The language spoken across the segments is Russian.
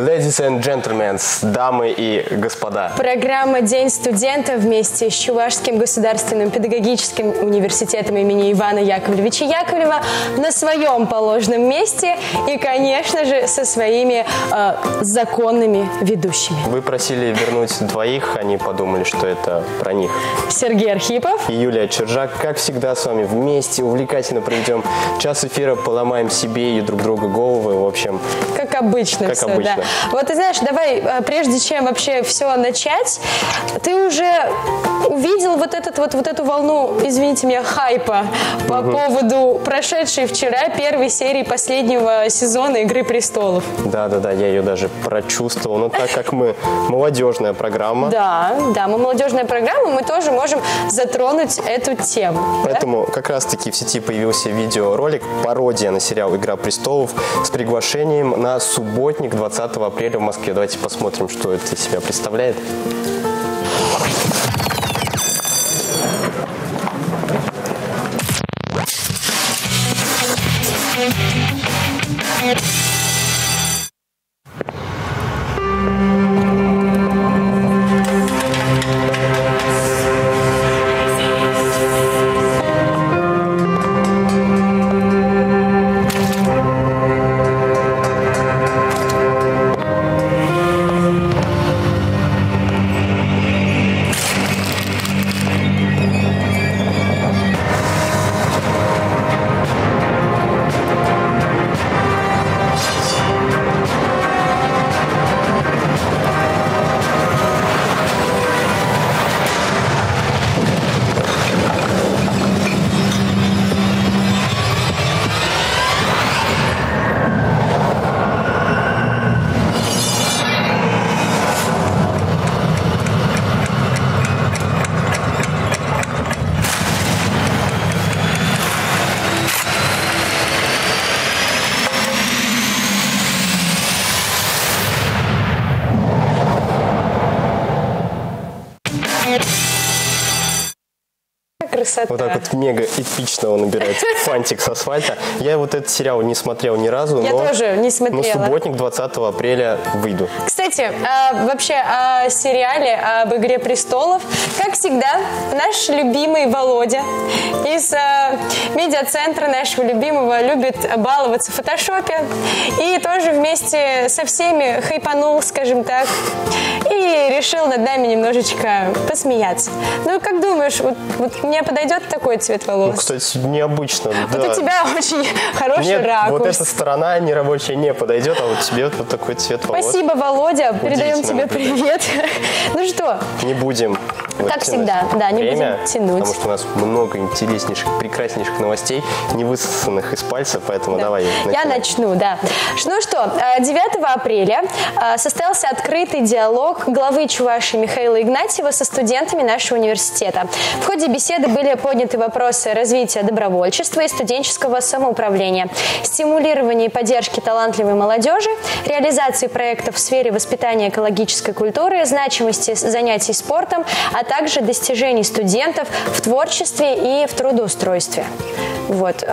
Ladies and gentlemen, дамы и господа. Программа «День студента» вместе с Чувашским государственным педагогическим университетом имени Ивана Яковлевича Яковлева на своем положенном месте и, конечно же, со своими законными ведущими. Вы просили вернуть двоих, они подумали, что это про них. Сергей Архипов и Юлия Чержак. Как всегда, с вами вместе увлекательно проведем час эфира, поломаем себе и друг друга головы, в общем. Как обычно. Как обычно. Да. Вот ты знаешь, давай, прежде чем вообще все начать, ты уже увидел вот эту волну, извините меня, хайпа по поводу прошедшей вчера первой серии последнего сезона «Игры престолов». Да, я ее даже прочувствовал. Но так как мы молодежная программа. Да, мы молодежная программа, мы тоже можем затронуть эту тему. Поэтому как раз-таки в сети появился видеоролик, пародия на сериал «Игра престолов» с приглашением на субботник 20 апреля в Москве. Давайте посмотрим, что это из себя представляет. Красота. Вот так вот мега эпично он набирает фантик с асфальта. Я вот этот сериал не смотрел ни разу, Я тоже не смотрела. Но субботник 20 апреля выйду. Кстати, вообще о сериале, об «Игре престолов», как всегда, наш любимый Володя из медиацентра нашего любимого любит баловаться в фотошопе и тоже вместе со всеми хайпанул, скажем так, и решил над нами немножечко посмеяться. Ну, как думаешь, вот мне подойдет такой цвет волос? Ну, кстати, необычно. Вот у тебя очень хороший ракурс. Вот эта сторона нерабочая не подойдет, а вот тебе вот такой цвет волос. Спасибо, Володя. Передаем тебе привет. Ну что? Не будем. Как всегда, да, не будем тянуть. Потому что у нас много интереснейших, прекраснейших новостей, не высосанных из пальца, поэтому давай. Я начну, да. Ну что, 9 апреля состоялся открытый диалог главы Чувашии Михаила Игнатьева со студентами нашего университета. В ходе беседы были подняты вопросы развития добровольчества и студенческого самоуправления, стимулирования и поддержки талантливой молодежи, реализации проектов в сфере воспитания экологической культуры, значимости занятий спортом, а также достижений студентов в творчестве и в трудоустройстве. Вот.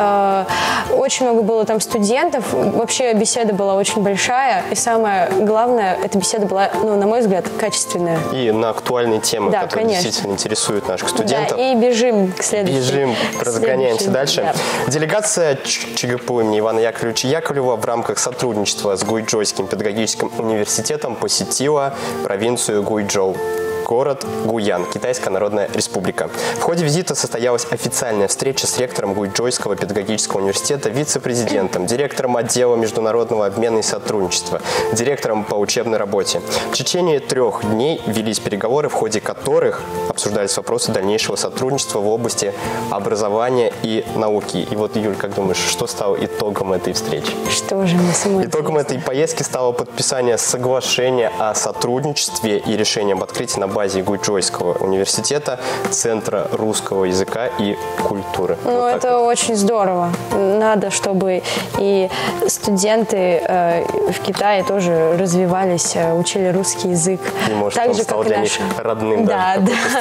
Очень много было там студентов. Вообще беседа была очень большая. И самое главное, эта беседа была, на мой взгляд, качественная. И на актуальные темы, да, которые конечно. действительно интересуют наших студентов. Да, и бежим к следующему. Бежим, разгоняемся дальше. Да. Делегация ЧГПУ имени Ивана Яковлевича Яковлева в рамках сотрудничества с Гуйчжоуским педагогическим университетом посетила провинцию Гуйчжоу. Город Гуян, Китайская Народная Республика. В ходе визита состоялась официальная встреча с ректором Гуйчжоуского педагогического университета, вице-президентом, директором отдела международного обмена и сотрудничества, директором по учебной работе. В течение 3 дней велись переговоры, в ходе которых обсуждались вопросы дальнейшего сотрудничества в области образования и науки. И вот, Юль, как думаешь, что стало итогом этой встречи? Что же мы самой Итогом этой поездки стало подписание соглашения о сотрудничестве и решение об открытии на базе Гуйчжоуского университета Центра русского языка и культуры. Ну, вот это очень здорово. Надо, чтобы и студенты в Китае тоже развивались, учили русский язык. И, может, так он же, стал как для и них родным. Да.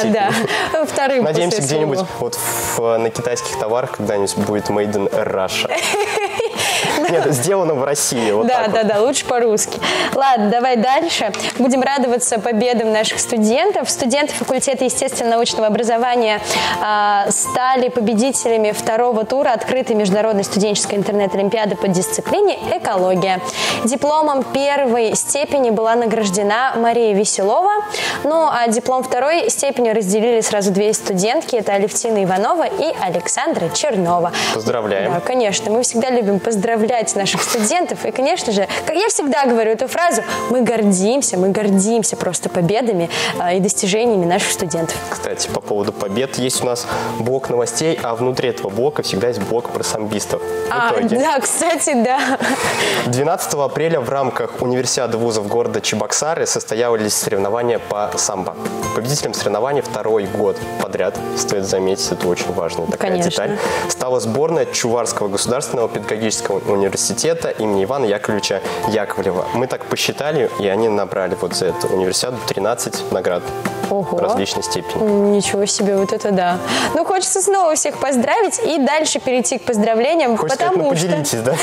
Вторым. Надеемся, где-нибудь на китайских товарах когда-нибудь будет Made in Russia. Нет, сделано в России. Вот да, лучше по-русски. Ладно, давай дальше. Будем радоваться победам наших студентов. Студенты факультета естественно-научного образования стали победителями второго тура открытой международной студенческой интернет-олимпиады по дисциплине «Экология». Дипломом первой степени была награждена Мария Веселова, ну а диплом второй степени разделили сразу две студентки. Это Алевтина Иванова и Александра Чернова. Поздравляем. Да, конечно. Мы всегда любим поздравлять наших студентов. И, конечно же, как я всегда говорю эту фразу, мы гордимся просто победами и достижениями наших студентов. Кстати, по поводу побед, есть у нас блок новостей, а внутри этого блока всегда есть блок про самбистов. Да, кстати, да. 12 апреля в рамках универсиады вузов города Чебоксары состоялись соревнования по самбо. Победителем соревнований второй год подряд, стоит заметить, это очень важная такая деталь, стала сборная Чувашского государственного педагогического университета имени Ивана Яковлевича Яковлева. Мы так посчитали, и они набрали вот за эту универсиаду 13 наград. Ого. Различной степени. Ничего себе, вот это да. Ну, хочется снова всех поздравить и дальше перейти к поздравлениям. Поделитесь, да?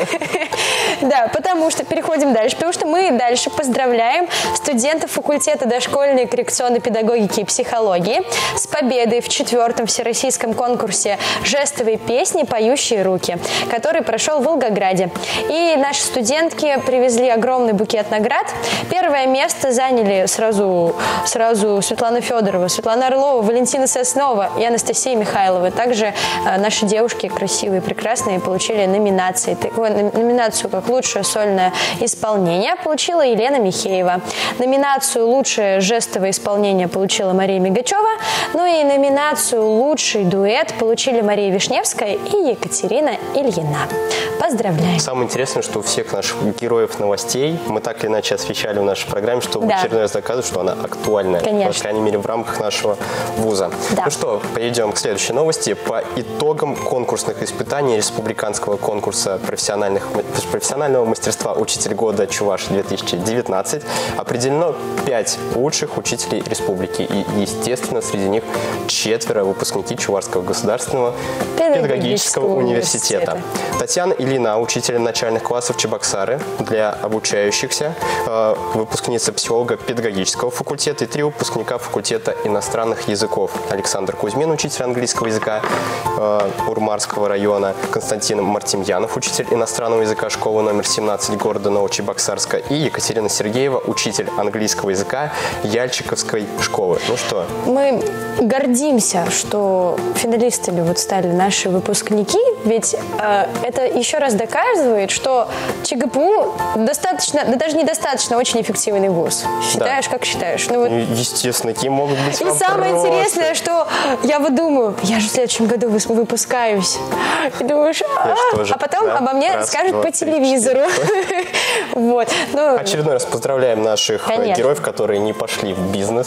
Да, потому что переходим дальше, потому что мы дальше поздравляем студентов факультета дошкольной коррекционной педагогики и психологии с победой в 4-м всероссийском конкурсе жестовой песни «Поющие руки», который прошел в Волгограде. И наши студентки привезли огромный букет наград. Первое место заняли сразу Светлана Федорова, Светлана Орлова, Валентина Соснова и Анастасия Михайлова. Также наши девушки красивые, прекрасные получили номинации. Номинацию как лучшее сольное исполнение получила Елена Михеева. Номинацию «Лучшее жестовое исполнение» получила Мария Мигачева. Ну и номинацию «Лучший дуэт» получили Мария Вишневская и Екатерина Ильина. Поздравляем! Самое интересное, что у всех наших героев новостей мы так или иначе освещали в нашей программе, чтобы в очередной раз доказывать, что она актуальная. Конечно. По крайней мере, в рамках нашего вуза. Да. Ну что, перейдем к следующей новости. По итогам конкурсных испытаний республиканского конкурса профессионального мастерства «Учитель года Чувашии-2019» определено 5 лучших учителей республики. И, естественно, среди них 4 выпускники Чувашского государственного педагогического университета. Татьяна Ильина, учитель начальных классов Чебоксары для обучающихся, выпускница психолога педагогического факультета и 3 выпускника факультета иностранных языков. Александр Кузьмин, учитель английского языка Урмарского района, Константин Мартемьянов, учитель иностранного языка школы номер 17 города Новочебоксарска и Екатерина Сергеева, учитель английского языка Яльчиковской школы. Ну что? Мы гордимся, что финалистами вот стали наши выпускники, ведь это еще раз доказывает, что ЧГПУ достаточно, да даже недостаточно, очень эффективный вуз. Считаешь, как считаешь? Ну, вот. Естественно, какие могут быть вопросы. И самое интересное, что я вот думаю, я же в следующем году выпускаюсь. И думаешь, а потом обо мне скажут по телевизору. Вот. Очередной раз поздравляем наших героев, которые не пошли в бизнес.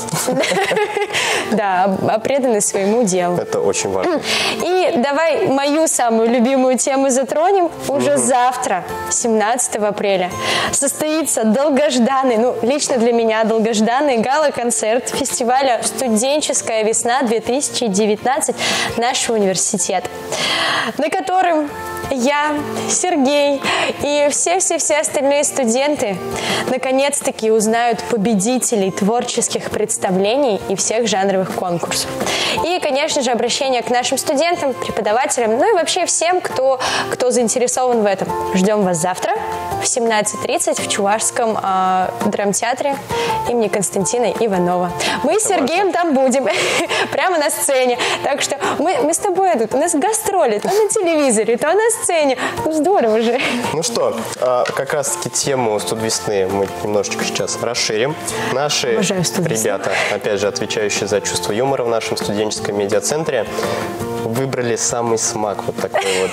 Да, а преданы своему делу. Это очень важно. И давай мою самую любимую тему затронем. Уже завтра, 17 апреля, состоится долгожданный, лично для меня долгожданный гала-концерт фестиваля «Студенческая весна-2019» нашего университета, на котором я, Сергей и все остальные студенты наконец-таки узнают победителей творческих представлений и всех жанровых конкурсов. И, конечно же, обращение к нашим студентам, преподавателям, ну и вообще всем, кто заинтересован в этом. Ждем вас завтра в 17:30 в Чувашском драмтеатре имени Константина Иванова. Мы с Сергеем там будем, прямо на сцене. Так что мы с тобой тут, у нас гастроли, то на телевизоре, то на сцене. Здорово же. Ну что, как раз-таки тему студвесны мы немножечко сейчас расширим. Наши ребята, опять же, отвечающие за чувство юмора в нашем студенческом медиацентре, выбрали самый смак вот такой вот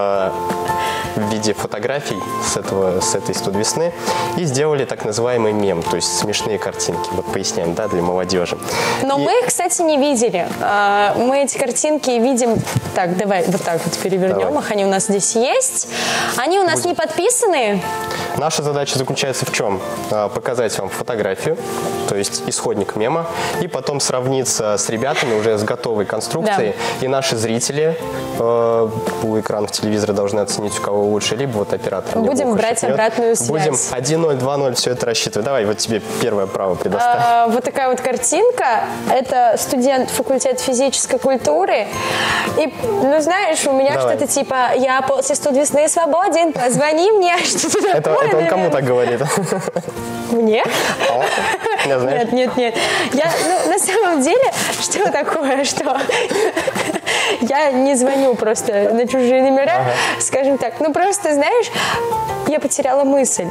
в виде фотографий с этой студвесны и сделали так называемый мем, то есть смешные картинки. Вот поясняем, да, для молодежи. Но мы их, кстати, не видели. Мы эти картинки видим... Так, давай вот так вот перевернем их. Они у нас здесь есть. Они у нас не подписаны. Наша задача заключается в чем? Показать вам фотографию, то есть исходник мема, и потом сравниться с ребятами уже с готовой конструкцией. Да. И наши зрители у экранов телевизора должны оценить, у кого кого лучше, либо вот оператор. Будем брать обратную связь. Будем 1-0, 2-0, все это рассчитывать. Давай, вот тебе первое право предоставь. Вот такая вот картинка. Это студент факультета физической культуры. И, ну, знаешь, у меня что-то типа «Я после студ весны свободен, позвони мне». Что-то такое. Это он кому так говорит? Мне? Не знаешь? Нет. На самом деле, что такое, что я не звоню просто на чужие номера, скажем так. Ну, просто, знаешь, я потеряла мысль.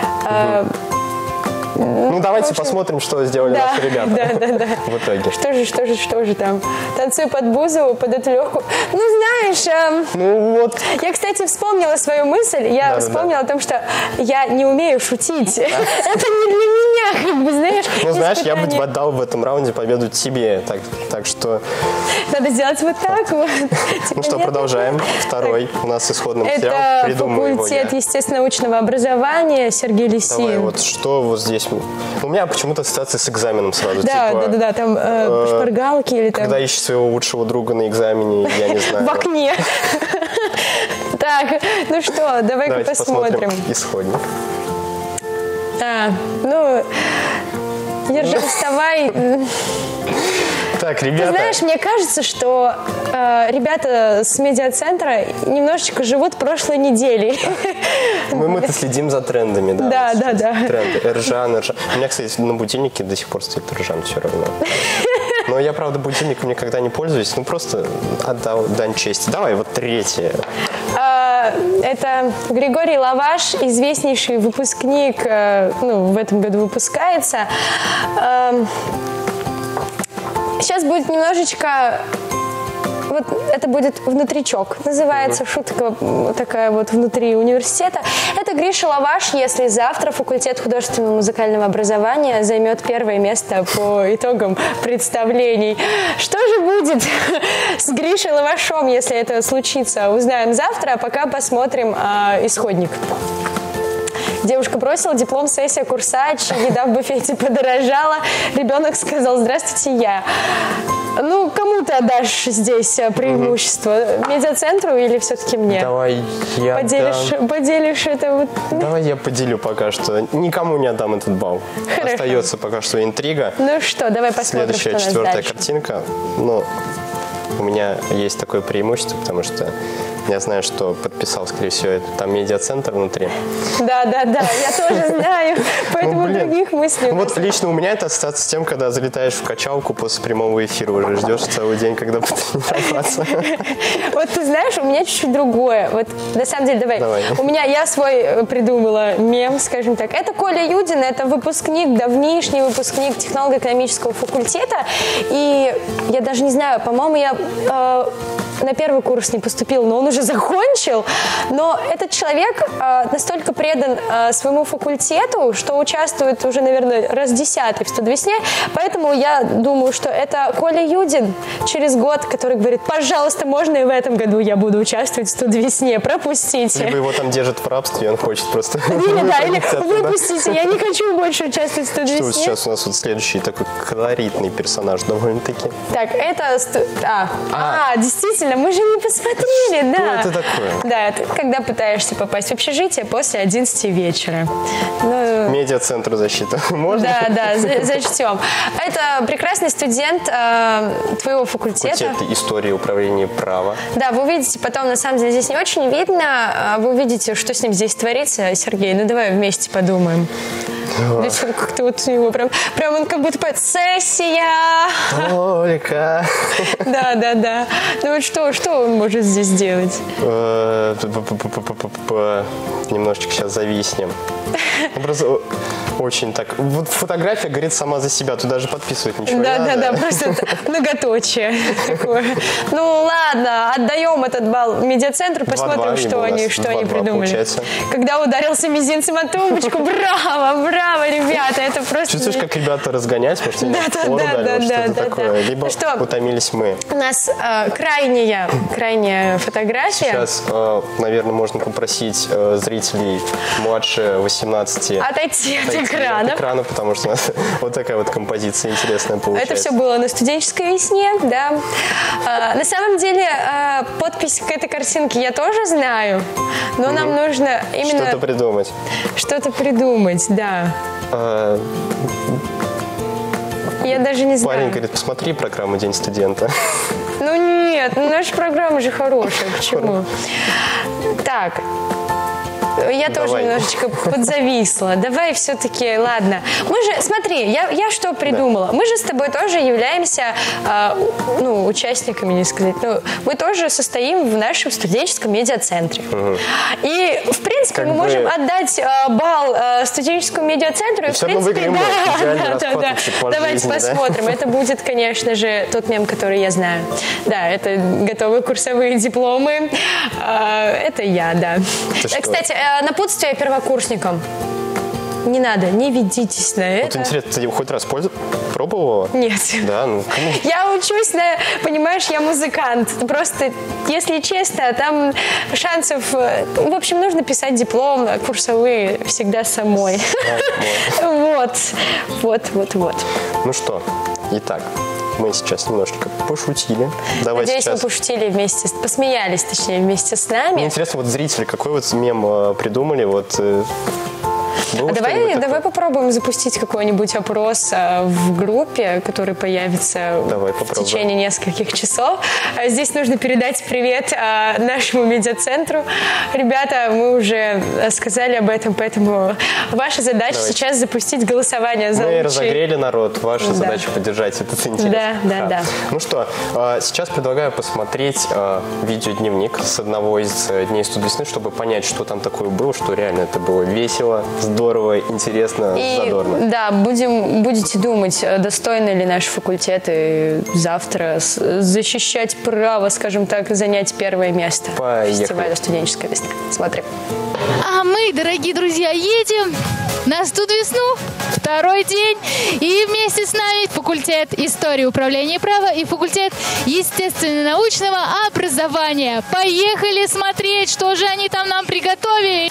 Ну, давайте посмотрим, что сделали наши ребята. Да. В итоге. Что же там? Танцую под Бузову, под эту легкую. Ну, знаешь, ну, вот. Я, кстати, вспомнила свою мысль. Я вспомнила о том, что я не умею шутить. Это не для меня, как бы, знаешь. Ну, знаешь, я бы отдал в этом раунде победу тебе. Так что... Надо сделать вот так вот. Ну что, продолжаем. Второй у нас исходный материал. Это факультет естественно-научного образования, Сергей Лисин. Давай, вот что вот здесь... У меня почему-то ассоциация с экзаменом сразу. Да, там шпаргалки или там... Когда ищешь своего лучшего друга на экзамене, я не знаю. В окне. Так, ну что, давай-ка посмотрим. Исходник. Ержан, вставай. Так, ребята... Ты знаешь, мне кажется, что ребята с медиацентра немножечко живут прошлой неделей. Мы-то следим за трендами, да. Да. Тренды. Эржан. У меня, кстати, на будильнике до сих пор стоит Эржан все равно. Но я, правда, будильником никогда не пользуюсь. Ну, просто отдал дань чести. Давай, вот третье. Это Григорий Лаваш, известнейший выпускник, в этом году выпускается. Сейчас будет немножечко... Вот это будет внутричок. Называется шутка такая вот внутри университета. Это Гриша Лаваш, если завтра факультет художественного музыкального образования займет первое место по итогам представлений. Что же будет с Гришей Лавашом, если это случится? Узнаем завтра, а пока посмотрим исходник. Девушка бросила диплом, сессия, курсач, еда в буфете подорожала. Ребенок сказал: «Здравствуйте, я». Ну, кому ты отдашь здесь преимущество? Медиацентру или все-таки мне? Давай я поделишь это вот? Давай я поделю пока что. Никому не отдам этот балл. Хорошо. Остается пока что интрига. Ну что, давай посмотрим, Следующая, что у нас четвертая дальше. картинка. У меня есть такое преимущество, потому что я знаю, что подписал, скорее всего, там медиацентр внутри. Да, я тоже знаю, поэтому других мыслей. Вот лично у меня это ассоциация с тем, когда залетаешь в качалку после прямого эфира, уже ждешь целый день, когда потренироваться. Вот ты знаешь, у меня чуть-чуть другое. Вот на самом деле, давай. Я свой придумала мем, скажем так. Это Коля Юдин, это выпускник, давнишний выпускник технолого-экономического факультета. И я даже не знаю, по-моему, я на первый курс не поступила, но он уже закончил. Но этот человек настолько предан своему факультету, что участвует уже, наверное, раз 10-й в «Студ-весне». Поэтому я думаю, что это Коля Юдин через год, который говорит: пожалуйста, можно и в этом году я буду участвовать в «Студ-весне», пропустите. Либо его там держат в рабстве, и он хочет просто... Или выпустите, я не хочу больше участвовать в «Студ-весне». Что сейчас у нас вот следующий такой колоритный персонаж довольно-таки. Так, это... действительно, мы же не посмотрели, да. Что это такое? Да, это когда пытаешься попасть в общежитие после 11 вечера. Медиацентр защиты. Можно? Да, зачтем. Это прекрасный студент твоего факультета. Факультет истории, управления, права. Да, вы увидите потом, на самом деле, здесь не очень видно. Вы увидите, что с ним здесь творится, Сергей. Ну, давай вместе подумаем. Здесь как-то вот у него прям он как будто поет «Сессия». Только. Да. Ну вот что он может здесь делать? Немножечко сейчас зависнем. Просто очень так. Вот фотография говорит сама за себя. Тут даже подписывать ничего не надо. Да, просто многоточие такое. Ну ладно, отдаем этот балл медиацентру, посмотрим, что они придумали. Получается. Когда ударился мизинцем о тумбочку, браво, ребята, это просто... Чувствуешь, как ребята разгонять, может, они фору дали, что-то такое. Либо утомились мы. У нас крайняя фотография. Сейчас, наверное, можно попросить зрителей младше 18 отойти экранов. Экрана, потому что у нас вот такая вот композиция интересная получается. Это все было на студенческой весне, да. На самом деле, подпись к этой картинке я тоже знаю, но нам нужно именно... Что-то придумать. Что-то придумать, да. Я даже не знаю. Парень говорит, посмотри программу «День студента». Ну нет, наша программа же хорошая, почему? Так, я тоже немножечко подзависла. Давай все-таки, ладно. Мы же, смотри, я что придумала? Мы же с тобой тоже являемся, участниками, не сказать. Мы тоже состоим в нашем студенческом медиацентре. И, в принципе, мы можем отдать балл студенческому медиацентру. И, в принципе, да. Давайте посмотрим. Это будет, конечно же, тот мем, который я знаю. Да, это готовые курсовые дипломы. Это я, да. Кстати, напутствие первокурсникам. Не надо, не ведитесь на это. Вот интересно, ты хоть раз пробовала? Нет. Да, Я учусь понимаешь, я музыкант. Просто, если честно, там шансов... В общем, нужно писать диплом, курсовые всегда самой. Вот. Ну что, итак, мы сейчас немножечко пошутили. Надеюсь, вы пошутили вместе, посмеялись, точнее, вместе с нами. Мне интересно, вот зрители, какой вот мем придумали, Давай попробуем запустить какой-нибудь опрос в группе, который появится в течение нескольких часов. Здесь нужно передать привет нашему медиацентру. Ребята, мы уже сказали об этом, поэтому ваша задача сейчас запустить голосование за лучший... Мы разогрели народ, ваша задача поддержать этот интерес. Да. Ну что, сейчас предлагаю посмотреть видеодневник с одного из дней студвесны, чтобы понять, что там такое было, что реально это было весело, здорово, интересно, задорно. Да, будете думать, достойны ли наши факультеты завтра защищать право, скажем так, занять первое место в фестивале «Студенческая весна». Смотрим. А мы, дорогие друзья, едем на студвесну, второй день, и вместе с нами факультет истории, управления и права и факультет естественно-научного образования. Поехали смотреть, что же они там нам приготовили.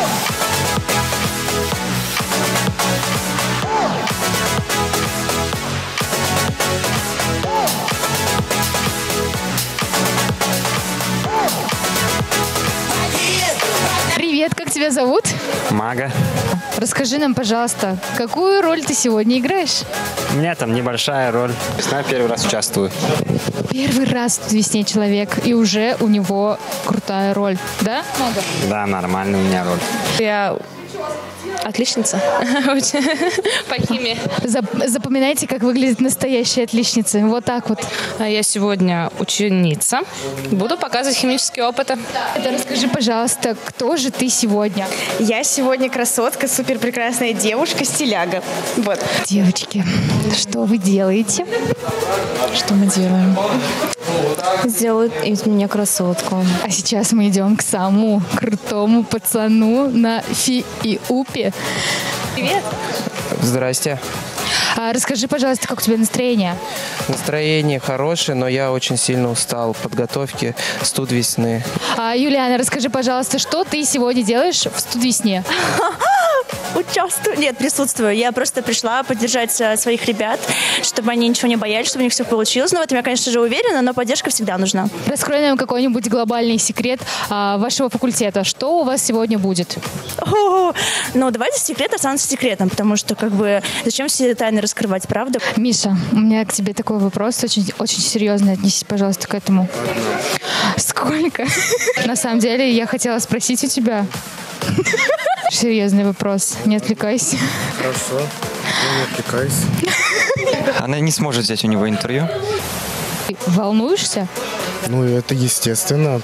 Привет, как тебя зовут? Мага. Расскажи нам, пожалуйста, какую роль ты сегодня играешь? У меня там небольшая роль. Я первый раз участвую. Первый раз в «Весне» человек, и уже у него крутая роль. Да, Мага? Да, нормальная у меня роль. Я отличница по химии. Запоминайте, как выглядит настоящая отличница. Вот так вот. Я сегодня ученица. Буду показывать химические опыты. Расскажи, пожалуйста, кто же ты сегодня? Я сегодня красотка, супер прекрасная девушка, стиляга. Вот. Девочки, что вы делаете? Что мы делаем? Сделают из меня красотку. А сейчас мы идем к самому крутому пацану на ФИУПе. Привет. Здрасте. Расскажи, пожалуйста, как у тебя настроение? Настроение хорошее, но я очень сильно устал. Подготовки студвесны. Юлиана, расскажи, пожалуйста, что ты сегодня делаешь в студвесне? Участвую. Нет, присутствую. Я просто пришла поддержать своих ребят, чтобы они ничего не боялись, чтобы у них все получилось. Но в этом я, конечно же, уверена, но поддержка всегда нужна. Раскрой нам какой-нибудь глобальный секрет вашего факультета. Что у вас сегодня будет? Ну, давайте секрет останется секретом, потому что, зачем все тайны раскрывать, правда? Миша, у меня к тебе такой вопрос, очень, очень серьезно отнесись, пожалуйста, к этому. Сколько? На самом деле, я хотела спросить у тебя. Серьезный вопрос, не отвлекайся. Хорошо, я не отвлекаюсь. Она не сможет взять у него интервью. Волнуешься? Ну, это естественно,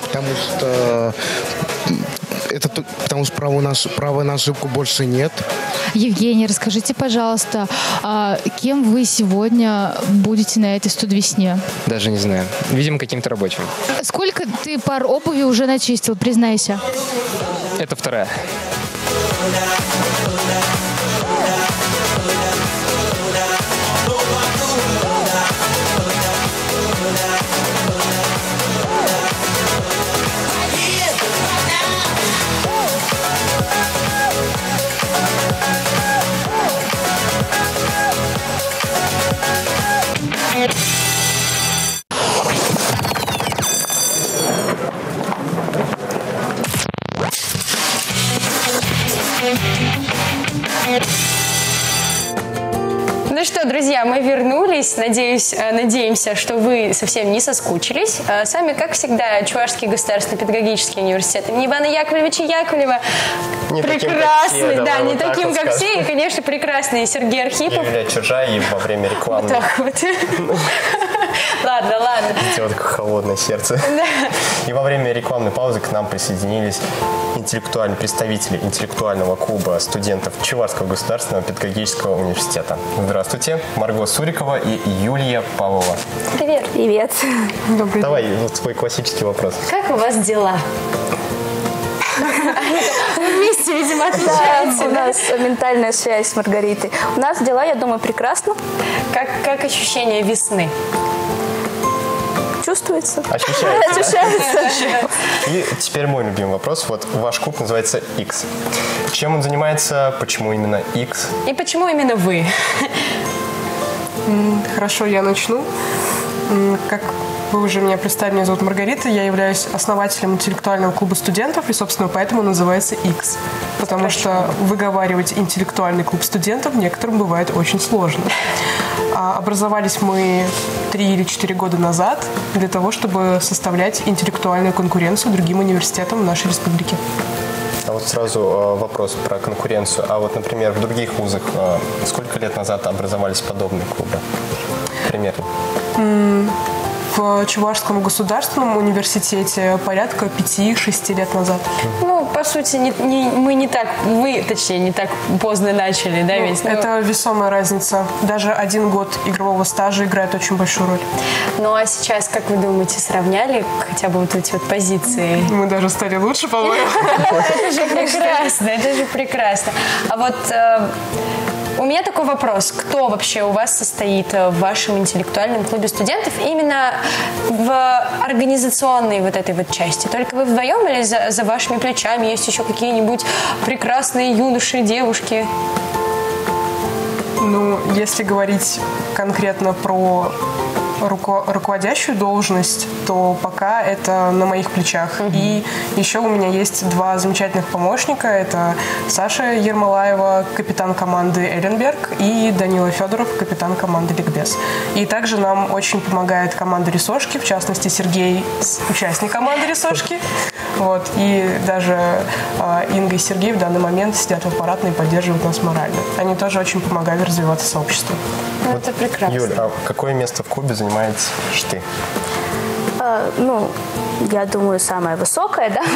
потому что права на ошибку больше нет. Евгений, расскажите, пожалуйста, кем вы сегодня будете на этой студвесне? Даже не знаю. Видимо, каким-то рабочим. Сколько ты пар обуви уже начистил, признайся? Это вторая. друзья, мы вернулись. Надеемся, что вы совсем не соскучились. С вами, как всегда, Чувашский государственный педагогический университет имени Ивана Яковлевича Яковлева. Не прекрасный, таким, как все, не таким, как все. И, конечно, прекрасный Сергей Архипов. Юлия Чужаева во время рекламы. Вот так вот. Ладно. Сделать холодное сердце. И во время рекламной паузы к нам присоединились представители интеллектуального клуба студентов Чувашского государственного педагогического университета. Здравствуйте, Марго Сурикова и Юлия Павлова. Привет. Привет. Давай свой классический вопрос. Как у вас дела? Вместе, видимо, отвечаете. У нас ментальная связь с Маргаритой. У нас дела, я думаю, прекрасно. Как ощущение весны? Чувствуется. Ощущается. И теперь мой любимый вопрос. Вот ваш клуб называется X. Чем он занимается? Почему именно X? И почему именно вы? Хорошо, я начну. Как вы уже меня представили, меня зовут Маргарита, я являюсь основателем интеллектуального клуба студентов, и, собственно, поэтому называется X. Потому что выговаривать интеллектуальный клуб студентов некоторым бывает очень сложно. Образовались мы 3 или 4 года назад для того, чтобы составлять интеллектуальную конкуренцию другим университетам в нашей республике. А вот сразу вопрос про конкуренцию. А вот, например, в других вузах сколько лет назад образовались подобные клубы? Примерно. В Чувашском государственном университете порядка 5-6 лет назад. Ну, по сути, мы не так поздно начали, да, ведь? Это весомая разница. Даже 1 год игрового стажа играет очень большую роль. Ну, а сейчас, как вы думаете, сравняли хотя бы вот эти вот позиции? Мы даже стали лучше, по-моему. Это же прекрасно. А вот у меня такой вопрос. Кто вообще у вас состоит в вашем интеллектуальном клубе студентов именно в организационной вот этой вот части? Только вы вдвоем или за вашими плечами есть еще какие-нибудь прекрасные юноши, девушки? Ну, если говорить конкретно про руководящую должность, то пока это на моих плечах. И еще у меня есть 2 замечательных помощника. Это Саша Ермолаева, капитан команды Эленберг, и Данила Федоров, капитан команды Ликбез. И также нам очень помогает команда Рисошки, в частности, Сергей, участник команды Рисошки. Вот. И даже Инга и Сергей в данный момент сидят в аппаратной и поддерживают нас морально. Они тоже очень помогают развиваться сообществу. Вот. Это прекрасно. Юль, а какое место в клубе занимаешь ты? Я думаю, самое высокое, да?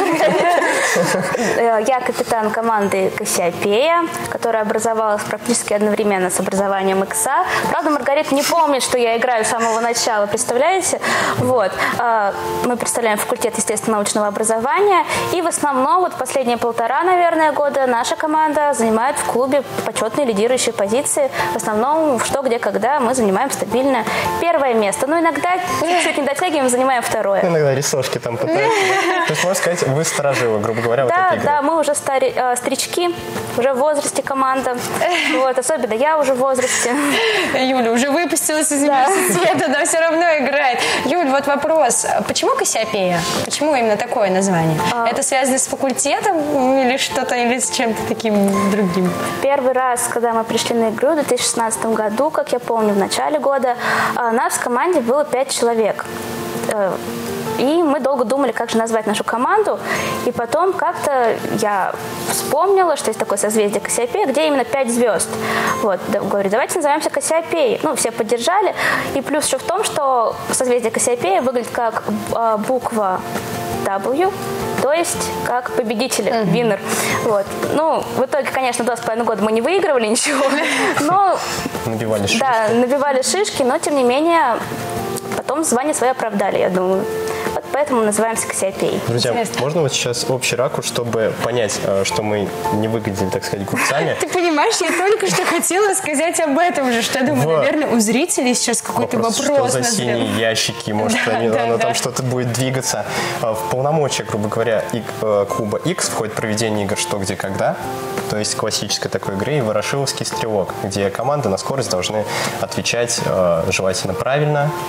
Я капитан команды Кассиопея, которая образовалась практически одновременно с образованием ИКСа. Правда, Маргарита не помнит, что я играю с самого начала, представляете? Вот. Мы представляем факультет естественно-научного образования, и в основном вот последние 1,5, наверное, года наша команда занимает в клубе почетные лидирующие позиции. В основном что, где, когда мы занимаем стабильно 1 место. Но иногда чуть-чуть не дотягиваем, занимаем 2. Иногда рисовки там пытаются. То есть, можно сказать, вы сторожилы, грубо говоря, вот этой игры. Да, мы уже старички, уже в возрасте команда. Вот, особенно я уже в возрасте. Юля уже выпустилась из университета, но все равно играет. Юль, вот вопрос. Почему Кассиопея? Почему именно такое название? Это связано с факультетом или что-то, или с чем-то таким другим? Первый раз, когда мы пришли на игру в 2016 году, как я помню, в начале года, нас в команде было 5 человек. И мы долго думали, как же назвать нашу команду. И потом как-то я вспомнила, что есть такое созвездие Кассиопея, где именно 5 звезд. Вот, говорю, давайте назовемся Кассиопеей. Ну, все поддержали. И плюс еще в том, что созвездие Кассиопея выглядит как буква W, то есть как победитель, winner. Вот. Ну, в итоге, конечно, 2,5 года мы не выигрывали ничего, но... Набивали шишки. Да, набивали шишки, но, тем не менее, потом звание свое оправдали, я думаю. Вот поэтому называемся Кассиопеей. Друзья, можно вот сейчас общий ракурс, чтобы понять, что мы не выглядели, так сказать, глупцами? Ты понимаешь, я только что хотела сказать об этом же, что я думаю, наверное, у зрителей сейчас какой-то вопрос. Что за синие ящики, может, оно там что-то будет двигаться. В полномочия, грубо говоря, клуба X входит проведение игр «Что, где, когда», то есть классической такой игры, и «Ворошиловский стрелок», где команды на скорость должны отвечать желательно правильно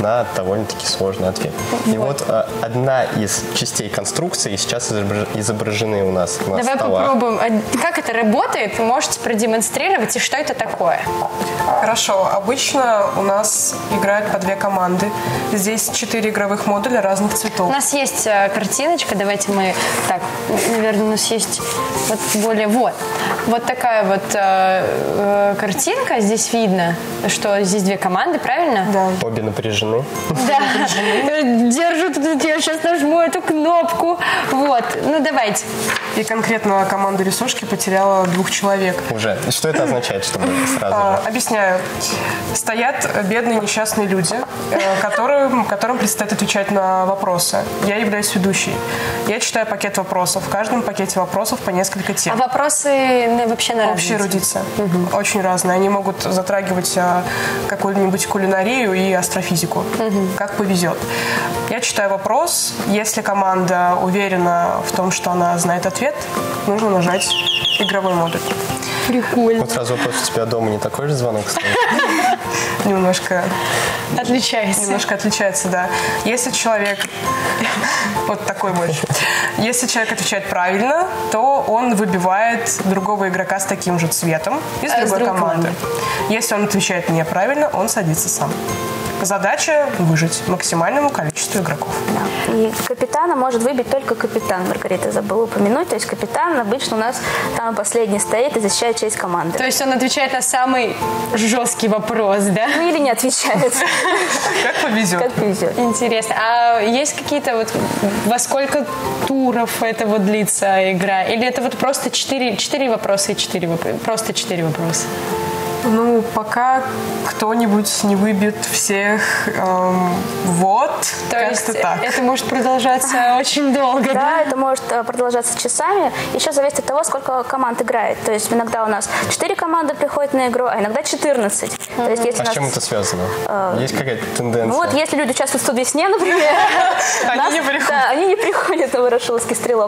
на довольно-таки сложный ответ. И вот одна из частей конструкции сейчас изображены у нас на Давай столах. попробуем. Как это работает? Вы можете продемонстрировать, и что это такое? Хорошо. Обычно у нас играют по 2 команды. Здесь 4 игровых модуля разных У цветов. нас есть картиночка, давайте мы так, наверное, у нас есть вот более вот такая вот картинка, здесь видно, что здесь 2 команды, правильно? Да. Обе напряжены. Да. Держу тут, я сейчас нажму эту кнопку. Вот, ну давайте. И конкретно команда рисушки потеряла 2 человек. Уже. И что это означает, чтобы сразу же? Объясняю. Стоят бедные несчастные люди, которым предстоит отвечать на вопросы. Я являюсь ведущей. Я читаю пакет вопросов. В каждом пакете вопросов по несколько тем. А вопросы вообще на разные? Общая эрудиция. Очень разные. Они могут затрагивать какую-нибудь кулинарию и астрофизику. Как повезет. Я читаю вопрос. Если команда уверена в том, что она знает ответ, нужно нажать игровой модуль. Прикольно. Вот сразу вопрос, у тебя дома не такой же звонок стоит? Немножко Отличается. да. Если человек... Вот такой больше. Если человек отвечает правильно, то он выбивает другого игрока с таким же цветом из другой команды. Если он отвечает неправильно, он садится сам. Задача – выжить максимальному количеству игроков. Да. И капитана может выбить только капитан. Маргарита забыла упомянуть. То есть капитан обычно у нас там последний стоит и защищает честь команды. То есть он отвечает на самый жесткий вопрос, да? Ну или не отвечает. Как повезет. Как повезет. Интересно. А есть какие-то вот во сколько туров это вот длится игра? Или это вот просто 4 вопроса и 4 вопроса? Просто 4 вопроса? Ну, пока кто-нибудь не выбьет всех, То есть так. это может продолжаться очень долго, да? Да, это может продолжаться часами. Еще зависит от того, сколько команд играет. То есть иногда у нас 4 команды приходят на игру, а иногда 14. То есть, если А с чем это связано? Есть какая-то тенденция? Ну вот если люди участвуют в «102 например, они не приходят на Ворошиловский стрелок.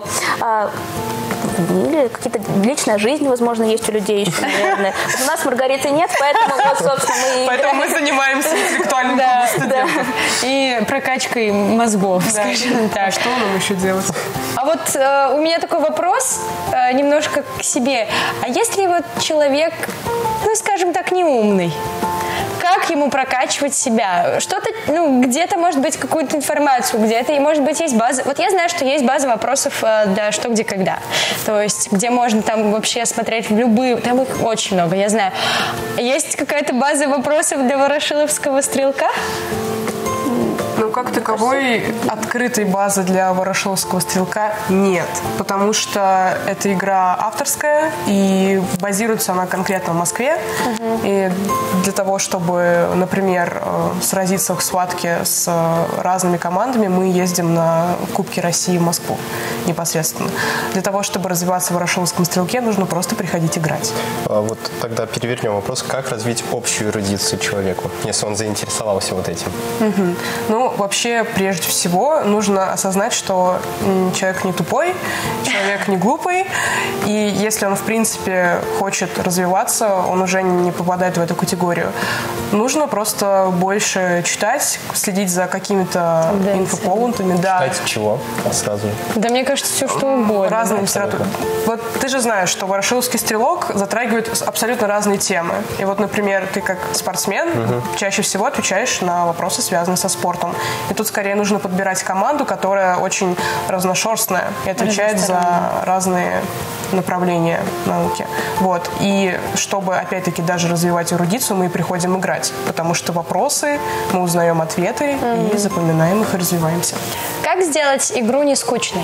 Или какие-то личная жизнь, возможно, есть у людей еще, наверное. Вот у нас Маргариты нет, поэтому вот, собственно, мы Поэтому мы занимаемся интеллектуальным студентом. И прокачкой мозгов, скажем так. Что нам еще делать? А вот у меня такой вопрос немножко к себе. А если вот человек, ну, скажем так, неумный, как ему прокачивать себя? Что-то, ну, где-то, может быть, какую-то информацию, где-то, и, может быть, есть база. Вот я знаю, что есть база вопросов для «Что, где, когда». То есть, где можно там вообще смотреть в любые... Там их очень много, я знаю. Есть какая-то база вопросов для ворошиловского стрелка? Ну, как таковой открытой базы для ворошиловского стрелка нет, потому что эта игра авторская, и базируется она конкретно в Москве. И для того, чтобы, например, сразиться в схватке с разными командами, мы ездим на Кубки России в Москву непосредственно. Для того, чтобы развиваться в ворошиловском стрелке, нужно просто приходить играть. Вот тогда перевернем вопрос, как развить общую эрудицию человеку, если он заинтересовался вот этим? Ну, вообще, прежде всего, нужно осознать, что человек не тупой, человек не глупый, и если он, в принципе, хочет развиваться, он уже не попадает в эту категорию. Нужно просто больше читать, следить за какими-то инфоповодами. Да. Читать чего? Сразу. Да, мне кажется, все что угодно. Разные литературы. Вот ты же знаешь, что ворошиловский стрелок затрагивает абсолютно разные темы. И вот, например, ты как спортсмен чаще всего отвечаешь на вопросы, связанные со спортом. И тут скорее нужно подбирать команду, которая очень разношерстная и отвечает за разные направления науки. Вот. И чтобы, опять-таки, даже развивать эрудицию, мы и приходим играть. Потому что вопросы, мы узнаем ответы и запоминаем их и развиваемся. Как сделать игру не скучной?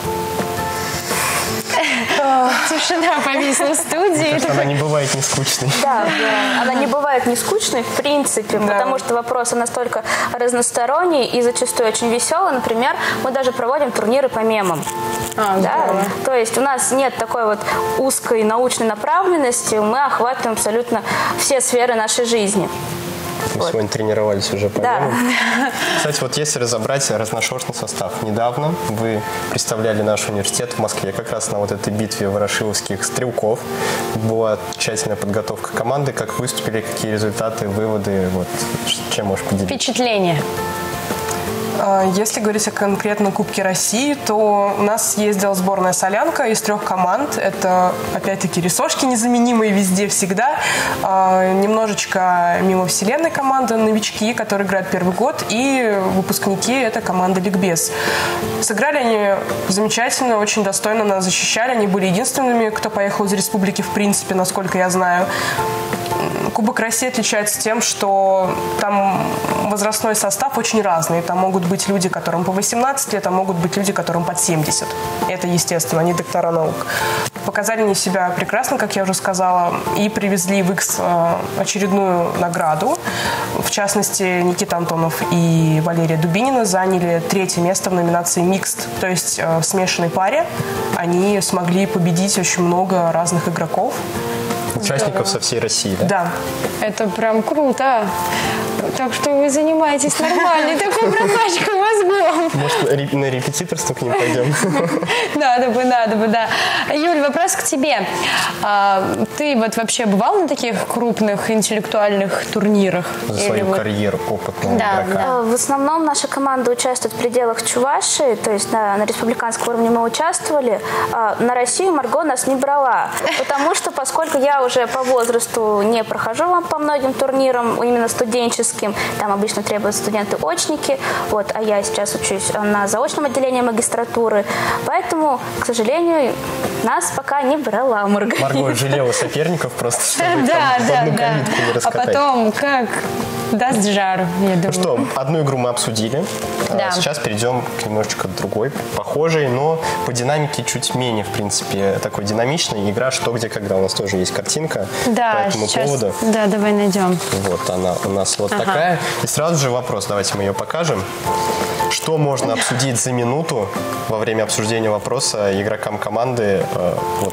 Тишина повисла в студии. Она не бывает не скучной. Да, она не бывает не скучной, в принципе, потому что вопросы настолько разносторонние и зачастую очень веселые. Например, мы даже проводим турниры по мемам. То есть у нас нет такой вот узкой научной направленности, мы охватываем абсолютно все сферы нашей жизни. Мы сегодня тренировались уже по Да. нему. Кстати, вот если разобрать разношерстный состав, недавно вы представляли наш университет в Москве как раз на вот этой битве ворошиловских стрелков. Была тщательная подготовка команды. Как выступили, какие результаты, выводы, вот, чем можешь поделиться? Впечатление. Если говорить о конкретном Кубке России, то у нас ездила сборная «Солянка» из 3 команд. Это, опять-таки, ресошки незаменимые везде, всегда. Немножечко мимо вселенной команда, новички, которые играют первый год, и выпускники – это команда «Ликбез». Сыграли они замечательно, очень достойно нас защищали. Они были единственными, кто поехал из республики, в принципе, насколько я знаю. Кубок России отличается тем, что там возрастной состав очень разный. Там могут быть люди, которым по 18 лет, а могут быть люди, которым под 70. Это естественно, они доктора наук. Показали они себя прекрасно, как я уже сказала, и привезли в Икс очередную награду. В частности, Никита Антонов и Валерия Дубинина заняли 3-е место в номинации «Микст», то есть в смешанной паре. Они смогли победить очень много разных игроков. Участников со всей России, да? Да. Это прям круто. Так что вы занимаетесь нормальной такой прокачкой мозгов. Может, на репетиторство к ним пойдем? Надо бы, да. Юль, вопрос к тебе. Ты вот вообще бывал на таких крупных интеллектуальных турнирах? За свою карьеру опытного игрока. В основном наша команда участвует в пределах Чувашии, то есть на республиканском уровне мы участвовали. На Россию Марго нас не брала, потому что, поскольку я уже по возрасту не прохожу по многим турнирам, именно студенческим, там обычно требуют студенты-очники, вот, а я сейчас учусь на заочном отделении магистратуры, поэтому, к сожалению, нас пока не брала Маргарита. Марго жалела соперников просто, чтобы Да. одну калитку не А раскатать. потом как даст жару, я думаю. Ну что, одну игру мы обсудили. Да. Сейчас перейдем к немножечко другой, похожей, но по динамике чуть менее, в принципе, такой динамичной. Игра «Что, где, когда». У нас тоже есть картинка Да, по этому сейчас, поводу. да, давай найдем. Вот она у нас вот такая. И сразу же вопрос, давайте мы ее покажем. Что можно обсудить за минуту во время обсуждения вопроса игрокам команды вот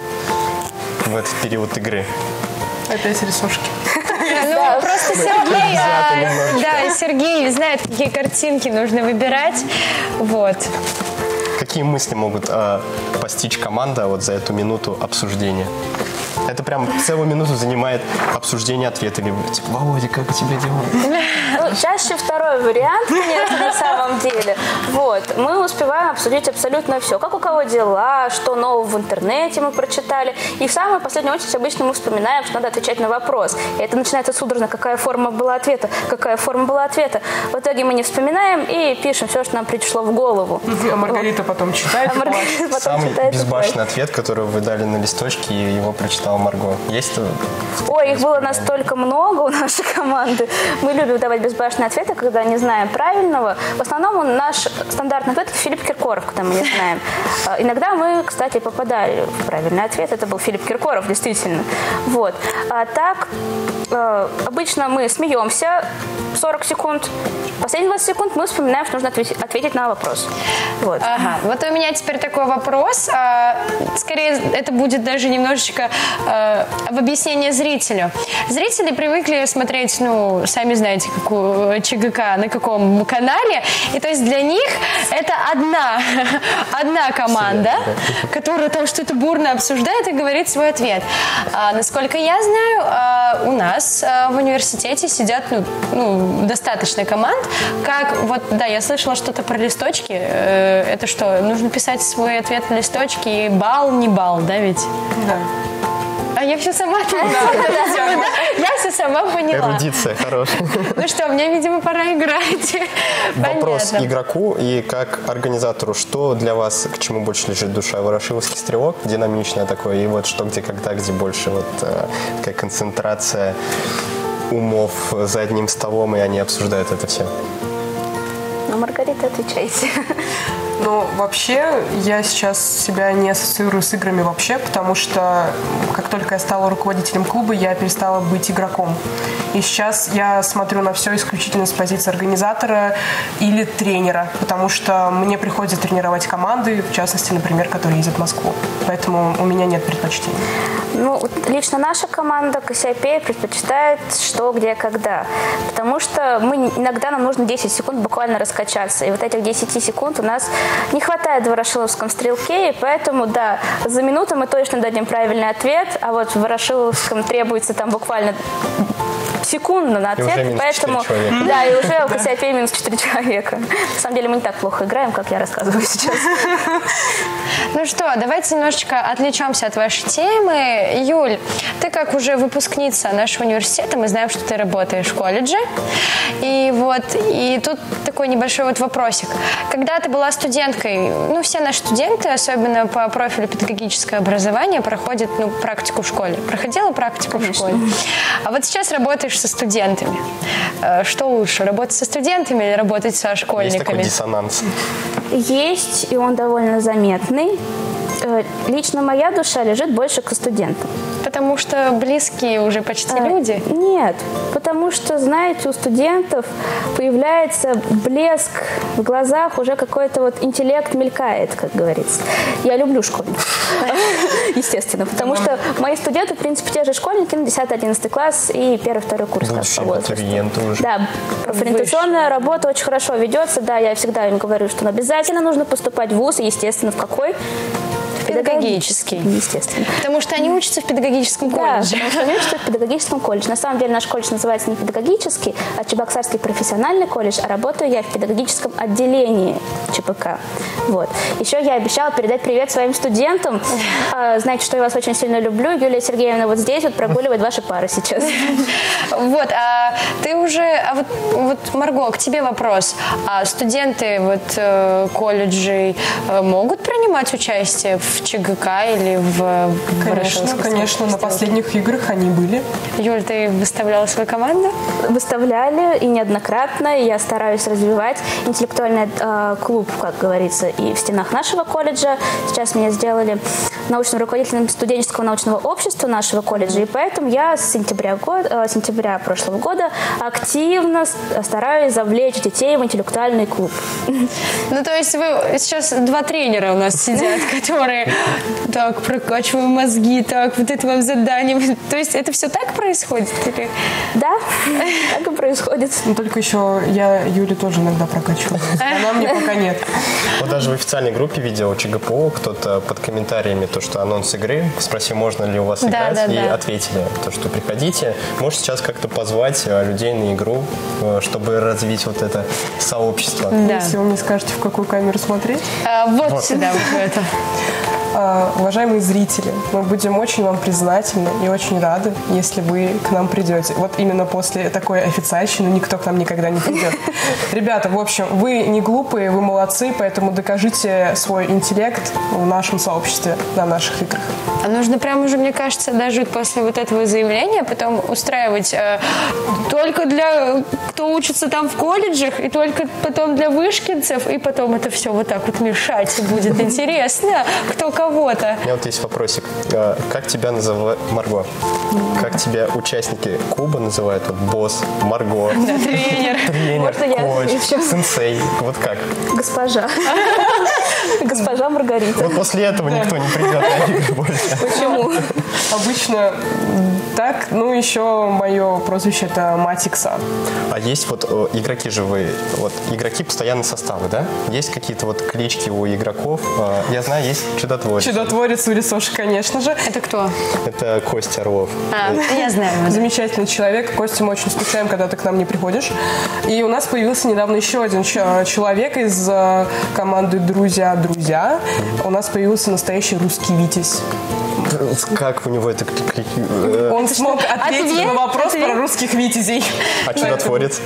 в этот период игры? Опять рисушки. Ну, просто Сергей, Сергей знает, какие картинки нужно выбирать. Вот. Какие мысли могут постичь команда вот за эту минуту обсуждения? Это прям целую минуту занимает обсуждение ответа. Либо типа, Володя, как у тебя дела? Ну, чаще второй вариант, конечно, на самом деле. Вот. Мы успеваем обсудить абсолютно все. Как у кого дела, что нового в интернете мы прочитали. И в самую последнюю очередь обычно мы вспоминаем, что надо отвечать на вопрос. И это начинается судорожно, какая форма была ответа, какая форма была ответа. В итоге мы не вспоминаем и пишем все, что нам пришло в голову. А Маргарита потом читает. Самый безбашенный ответ, который вы дали на листочке, и его прочитала Марго. Есть? Ой, их было настолько много у нашей команды. Мы любим давать безбашенные ответы, когда не знаем правильного. В основном наш стандартный ответ – это Филипп Киркоров, когда мы не знаем. Иногда мы, кстати, попадали в правильный ответ. Это был Филипп Киркоров, действительно. Вот. А так, обычно мы смеемся 40 секунд. Последние 20 секунд мы вспоминаем, что нужно ответить на вопрос. Вот. Ага, вот у меня теперь такой вопрос. Скорее, это будет даже немножечко в объяснение зрителю. Зрители привыкли смотреть, ну, сами знаете, какую ЧГК, на каком канале. И то есть для них это одна команда, которая там что-то бурно обсуждает и говорит свой ответ. Насколько я знаю, у нас в университете сидят достаточно команд. Как, вот, да, я слышала что-то про листочки. Это что, нужно писать свой ответ на листочке, и балл, не балл, да, ведь? Да. А я все сама Я все сама поняла. Эрудиция хорошая. Ну что, мне, видимо, пора играть. Вопрос игроку и как организатору. Что для вас, к чему больше лежит душа? Ворошиловский стрелок, динамичное такое, и вот что, где, когда, где больше вот такая концентрация умов за одним столом, и они обсуждают это все. Ну, Маргарита, отвечайте. Ну, вообще, я сейчас себя не ассоциирую с играми вообще, потому что как только я стала руководителем клуба, я перестала быть игроком. И сейчас я смотрю на все исключительно с позиции организатора или тренера, потому что мне приходится тренировать команды, в частности, например, которые ездят в Москву. Поэтому у меня нет предпочтений. Ну, вот лично наша команда Кассиопея предпочитает что, где, когда. Потому что иногда нам нужно 10 секунд буквально раскачаться. И вот этих 10 секунд у нас не хватает в ворошиловском стрелке. И поэтому, да, за минуту мы точно дадим правильный ответ. А вот в ворошиловском требуется там буквально секунду на ответ, поэтому да, и уже у Кассиопеи минус 4 человека. На самом деле мы не так плохо играем, как я рассказываю сейчас. Ну что, давайте немножечко отвлечемся от вашей темы. Юль, ты как уже выпускница нашего университета, мы знаем, что ты работаешь в колледже. И тут такой небольшой вот вопросик. Когда ты была студенткой, ну, все наши студенты, особенно по профилю педагогическое образование, проходят, практику в школе. Проходила практику в школе? А вот сейчас работаешь со студентами. Что лучше, работать со студентами или работать со школьниками? Есть такой диссонанс. Есть, и он довольно заметный. Лично моя душа лежит больше к студентам. Потому что близкие уже почти люди? Нет, потому что, знаете, у студентов появляется блеск в глазах, уже какой-то вот интеллект мелькает, как говорится. Я люблю школьников, естественно, потому что мои студенты, в принципе, те же школьники, 10-11 класс и 1-2 курс. Будущие абитуриенты уже. Да, профориентационная работа очень хорошо ведется, да, я всегда им говорю, что обязательно нужно поступать в вуз, и, естественно, в какой? Педагогический. Естественно. Потому что они учатся в педагогическом колледже. Да, потому что они учатся в педагогическом колледже. На самом деле наш колледж называется не педагогический, а Чебоксарский профессиональный колледж, а работаю я в педагогическом отделении ЧПК. Вот. Еще я обещала передать привет своим студентам. Знаете, что я вас очень сильно люблю. Юлия Сергеевна вот здесь вот прогуливает ваши пары сейчас. Вот, а ты уже... вот, Марго, к тебе вопрос. А студенты колледжей могут принимать участие в ЧГК или в Конечно, на последних играх они были. Юль, ты выставляла свою команду? Выставляли, и неоднократно. И я стараюсь развивать интеллектуальный клуб, как говорится, и в стенах нашего колледжа. Сейчас меня сделали научным руководителем студенческого научного общества нашего колледжа, и поэтому я с сентября прошлого года активно стараюсь завлечь детей в интеллектуальный клуб. Ну, то есть вы сейчас 2 тренера у нас сидят, которые так, прокачиваем мозги, так, вот это вам задание. То есть это все так происходит? Или? Да, так и происходит. Но только еще я Юлю тоже иногда прокачиваю. Она мне пока нет. Вот даже в официальной группе видео ЧГПУ кто-то под комментариями то, что анонс игры, спросил, можно ли у вас играть, и ответили, то, что приходите. Может, сейчас как-то позвать людей на игру, чтобы развить вот это сообщество. Да. Если вы мне скажете, в какую камеру смотреть. Вот сюда, вот в это. Уважаемые зрители, мы будем очень вам признательны и очень рады, если вы к нам придете. Вот именно после такой официальщины никто к нам никогда не придет. Ребята, в общем, вы не глупые, вы молодцы, поэтому докажите свой интеллект в нашем сообществе, на наших играх. А нужно прямо уже, мне кажется, даже после вот этого заявления потом устраивать только для кто учится там в колледжах, и только потом для вышкинцев, и потом это все вот так вот мешать, и будет интересно, кто кого-то. У меня вот есть вопросик. Как тебя называют, Марго? Как тебя участники клуба называют? Вот босс, Марго, тренер, коуч, сенсей. Вот как? Госпожа. Госпожа Маргарита. Вот после этого никто не придет на игры больше. Почему? Обычно так. Ну, еще мое прозвище — это Мать Икса. А есть вот игроки живые, вот игроки постоянные составы, да? Есть какие-то вот клички у игроков? Я знаю, есть Чудотворец. Чудотворец Урисоша, конечно же. Это кто? Это Костя Орлов. Я знаю его. Замечательный человек. Костя, мы очень скучаем, когда ты к нам не приходишь. И у нас появился недавно еще один человек из команды «Друзья». У нас появился настоящий русский Витязь. Как у него это... Он смог ответить на вопрос про русских витязей. А Чудотворец?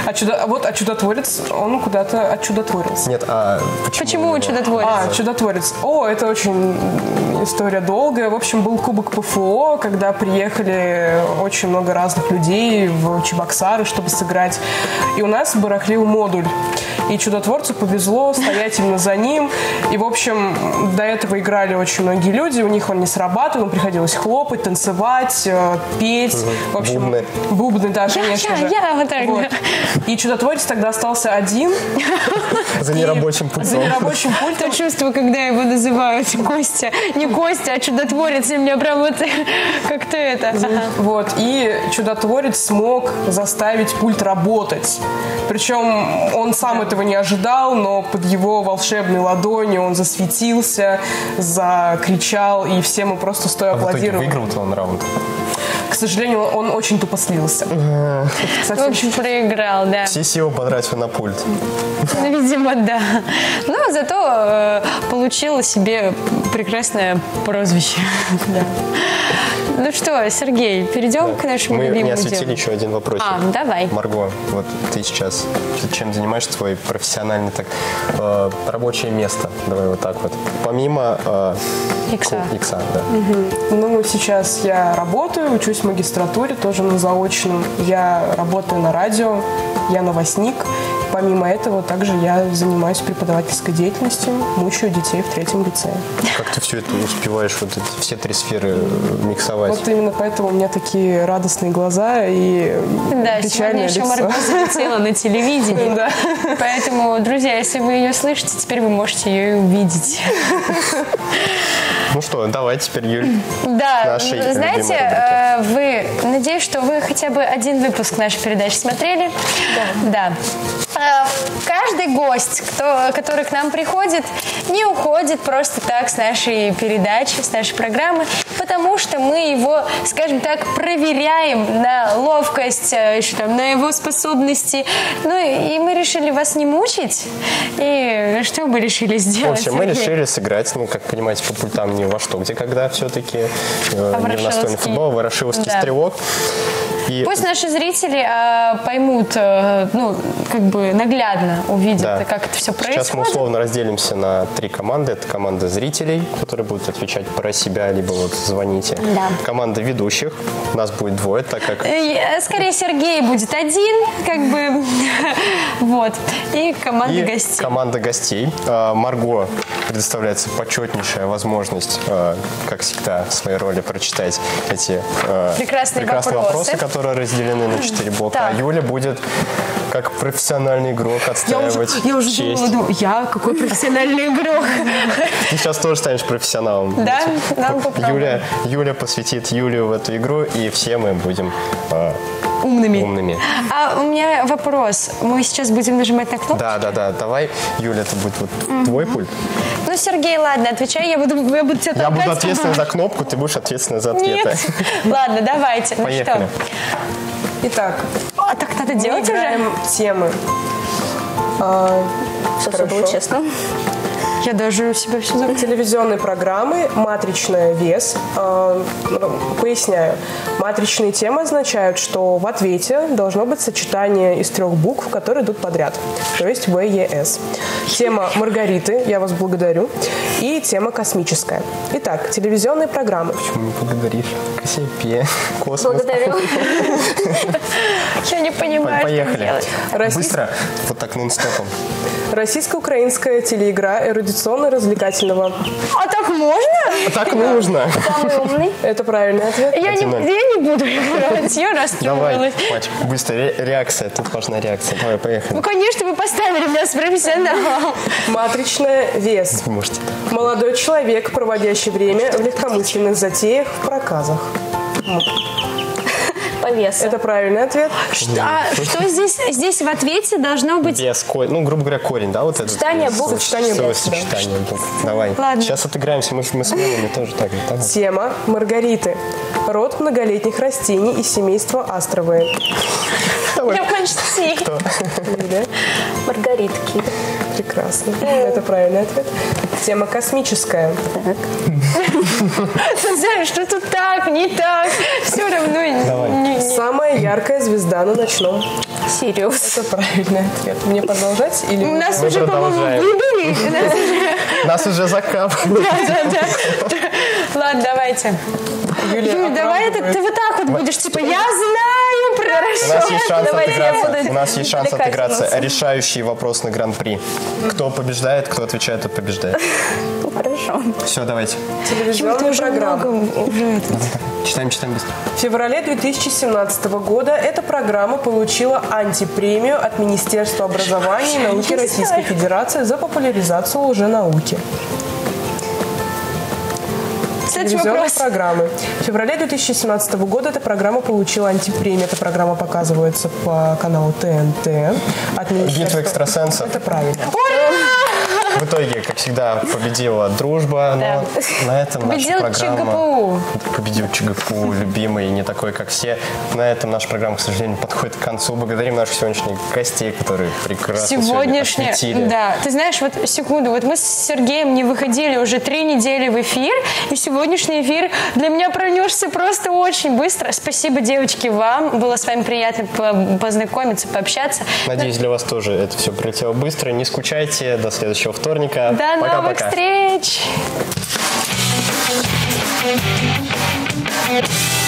А Чудотворец, он куда-то отчудотворился. Нет, а почему Чудотворец? Чудотворец. Это очень история долгая. В общем, был кубок ПФО, когда приехали очень много разных людей в Чебоксары, чтобы сыграть. И у нас барахлил модуль. и чудотворцу повезло стоять именно за ним. И, в общем, до этого играли очень многие люди, у них он не срабатывал, им приходилось хлопать, танцевать, петь. В общем, бубны, да, конечно же. Вот. И чудотворец тогда остался один. За нерабочим пультом. За нерабочим пультом. То чувство, когда его называют Костя. Не Костя, а чудотворец. И мне прям вот как-то это. Вот. И чудотворец смог заставить пульт работать. Причем он сам этого не ожидал, но под его волшебной ладонью он засветился, закричал, и все мы просто стоя аплодировали. Выиграл-то он раунд? К сожалению, он очень тупо слился. В общем, проиграл, да. Все силы потратил на пульт. Ну, видимо, да. Но зато получил себе прекрасное прозвище. Да. Ну что, Сергей, перейдем к нашему любимому делу. Мы не осветили еще один вопрос. Давай. Марго, вот ты сейчас чем занимаешься, твой профессиональный рабочее место? Давай вот так вот. Помимо Икса, да. Ну, сейчас я работаю, учусь в магистратуре, тоже на заочном. Я работаю на радио, я новостник. Помимо этого, также я занимаюсь преподавательской деятельностью, мучаю детей в 3-м лицее. Как ты все это успеваешь, вот все 3 сферы миксовать? Вот именно поэтому у меня такие радостные глаза и печальное лицо. Да, сегодня еще Марго залетела на телевидении. Да. Поэтому, друзья, если вы ее слышите, теперь вы можете ее и увидеть. Ну что, давай теперь, Юль. Да, знаете, надеюсь, что вы хотя бы один выпуск нашей передачи смотрели. Да. Каждый гость, который к нам приходит, не уходит просто так с нашей передачи, с нашей программы, потому что мы его, скажем так, проверяем на ловкость, на его способности. Ну и мы решили вас не мучить. И что мы решили сделать? В общем, мы решили сыграть, как понимаете, по пультам не во что, где когда все-таки не в настольный футбол, ворошиловский стрелок. Пусть наши зрители поймут, наглядно увидят, как это все происходит. Сейчас мы условно разделимся на 3 команды. Это команда зрителей, которые будут отвечать про себя, либо звоните. Да. Команда ведущих. Нас будет 2, так как... Скорее, Сергей будет 1, Вот. И команда гостей. Команда гостей. Марго предоставляется почетнейшая возможность, как всегда, в своей роли прочитать эти прекрасные вопросы, которые разделены на 4 блока. А Юля будет как профессиональный игрок отстаивать честь. Я какой профессиональный игрок? Ты сейчас тоже станешь профессионалом. Да, нам попробуем. Юля посвятит Юлию в эту игру, и все мы будем умными. А у меня вопрос. Мы сейчас будем нажимать на кнопку? Да. Давай, Юля, это будет твой пульт. Ну, Сергей, ладно, отвечай. Я буду тебя толкать. Я буду ответственна за кнопку, ты будешь ответственна за ответы. Нет. Ладно, давайте. Поехали. Итак, так надо делать уже? Играем темы. Все было честно. Я даже у себя все забыла. Телевизионные программы, матричная вес. Поясняю. Матричные темы означают, что в ответе должно быть сочетание из 3 букв, которые идут подряд. То есть В, Е, С. Тема Маргариты, я вас благодарю. И тема космическая. Итак, телевизионные программы. Почему не благодаришь? Кассиопея, космос. Благодарю. Я не понимаю, Поехали. что делать. Быстро. Вот так нон-стопом. Российско-украинская телеигра эрудиционно-развлекательного. А так можно? Так нужно. Самый умный. Это правильный ответ. Я не буду играть, я расстроилась. Давай, Мать, быстро, реакция, тут важна реакция. Давай, поехали. Ну, конечно, вы поставили меня с профессионалом. Матричная вес. Можете. Молодой человек, проводящий время в легкомысленных затеях в проказах. По весу. Это правильный ответ. Что здесь в ответе должно быть? Вес, грубо говоря, корень, да? Вот это. Сочетание букв. Сочетание букв. Давай. Ладно. Сейчас отыграемся, мы с Мелами тоже так. Тема Маргариты. Род многолетних растений из семейства астровые. Я почти. Кто? Маргаритки. Прекрасно. Это правильный ответ. Тема космическая. Знаешь, что тут так, не так. Все равно не. Самая яркая звезда на ночном. Сириус. Это правильный ответ. Мне продолжать или... Нас уже, по-моему, выбили. Нас уже закапывают. Да. Ладно, давайте. Юль, давай ты вот так вот будешь, типа, я знаю, У нас есть шанс Давайте я отыграться. буду У нас есть шанс отвлекать отыграться. вас. Решающий вопрос на Гран-при. Кто побеждает, кто отвечает, тот побеждает. Хорошо. Все, давайте. Телевизионная программа. Читаем быстро. В феврале 2017 года эта программа получила антипремию от Министерства образования и науки Российской Федерации за популяризацию лженауки. Следующий Телевизионные вопрос. программы. В феврале 2017 года эта программа получила антипремию. Эта программа показывается по каналу ТНТ. От Министерства... Битва экстрасенсов. Это правильно. В итоге, как всегда, победила дружба, но на этом Победил наша программа... ЧГПУ. Победил ЧГПУ, любимый, не такой, как все. На этом наша программа, к сожалению, подходит к концу. Благодарим наших сегодняшних гостей, которые прекрасно сегодня осветили. Да, ты знаешь, вот секунду, вот мы с Сергеем не выходили уже 3 недели в эфир, и сегодняшний эфир для меня пронесся просто очень быстро. Спасибо, девочки, вам. Было с вами приятно познакомиться, пообщаться. Надеюсь, для вас тоже это все прилетело быстро. Не скучайте. До следующего вторника. До новых Пока-пока. встреч!